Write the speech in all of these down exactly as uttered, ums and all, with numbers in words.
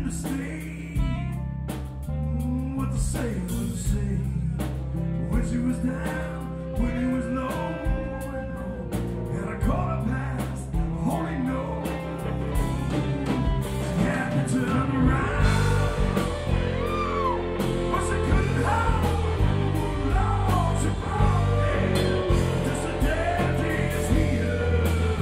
to stay. Mm, what to say, what to say. When she was down, when he was low, and I caught her past, holy no. She had to turn around, but she couldn't hold. Lord, she brought me. Dissident is here.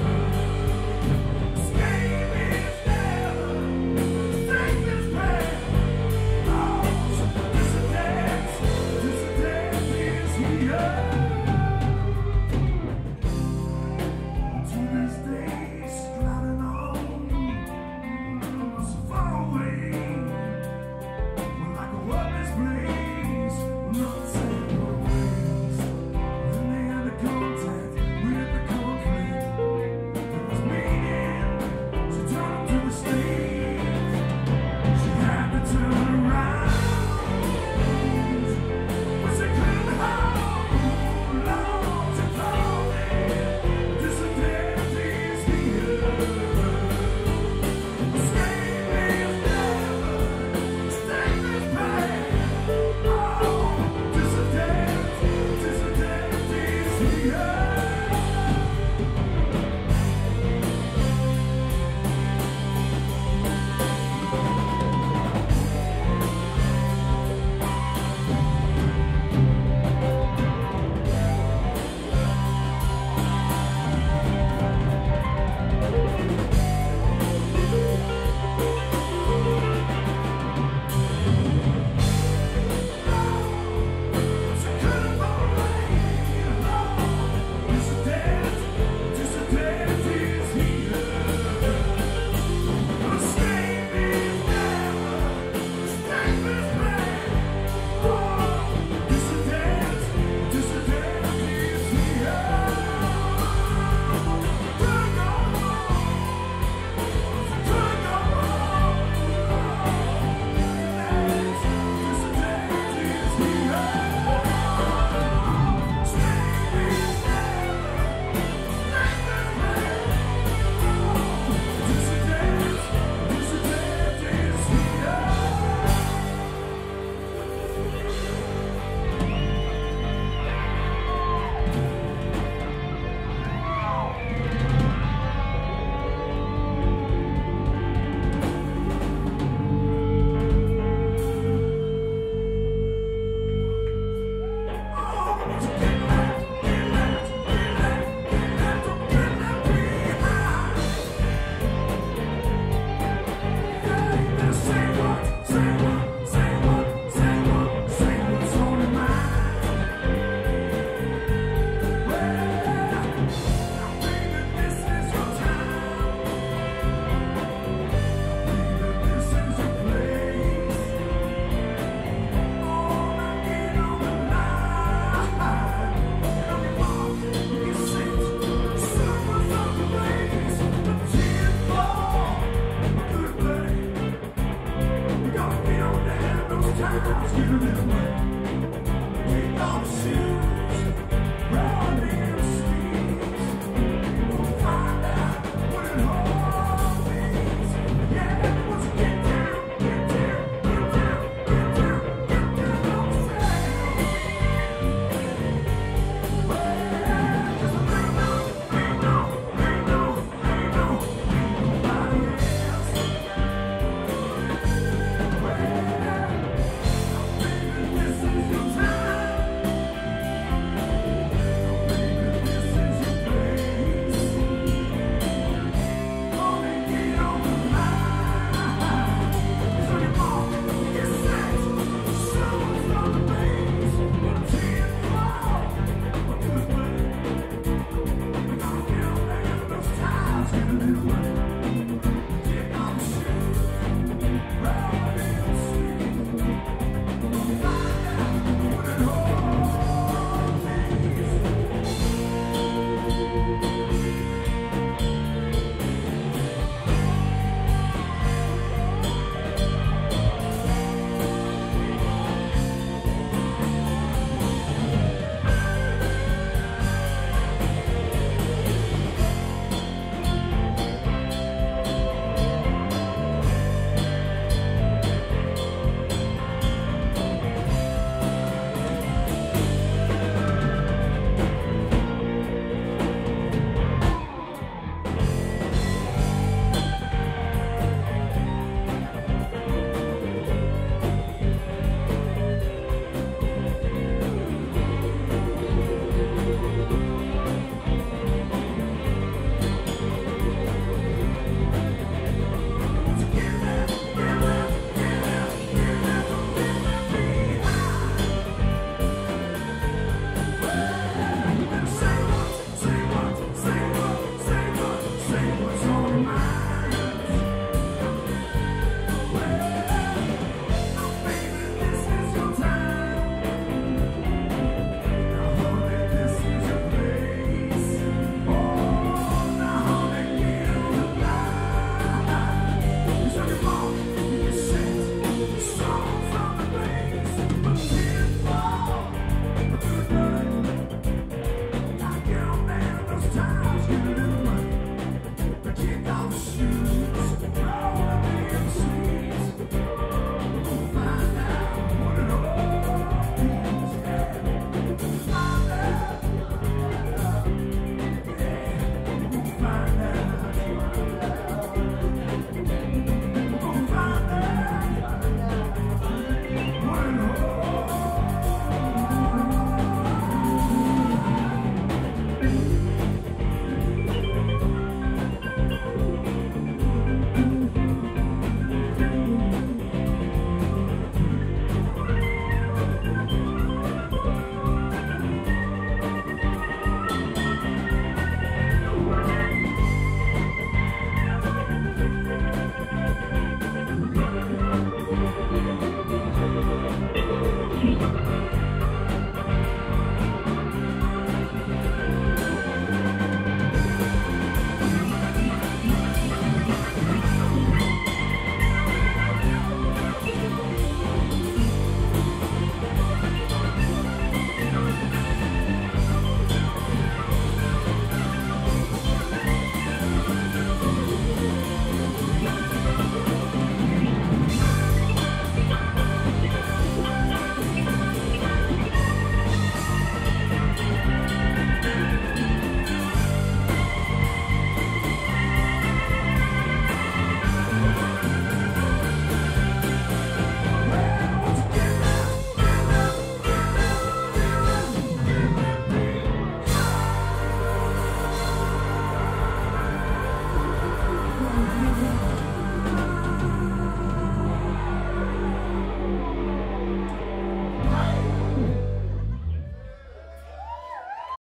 Escape is never, escape is bad. Lord, dissident, dissident is here. To this day, striding on, so far away. We're like a worthless place, not said no ways. When they had the contact with the concrete, it was meaning. She turned to the stage. She had to turn around, but she couldn't hold. Lord, she told me, dissident is here. Escape is never, escape is bad. Oh, dissident, dissident is here. She couldn't go away. Lord, dissident, dissident is here. Escape is never, escape is bad. Oh, dissident, dissident is here. Couldn't go home. Couldn't go home. Dissident is here. Escape is never, escape is bad. Dissident, dissident is here. Give it away.